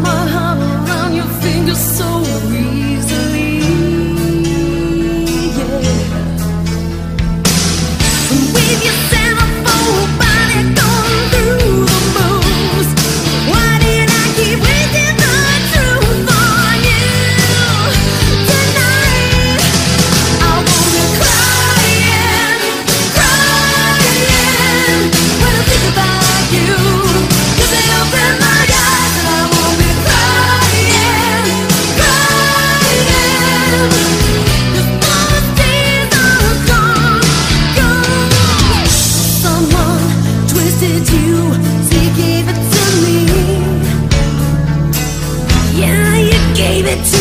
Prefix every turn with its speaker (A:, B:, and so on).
A: my heart around your finger so easily. Yeah. With your centerfold body going through the moves, why did I keep wasting the truth on you? Tonight I won't be crying, crying when I think about you. 'Cause they open my eyes and I won't be crying, crying. 'Cause those days are gone, gone. Someone twisted you, so you gave it to me. Yeah, you gave it to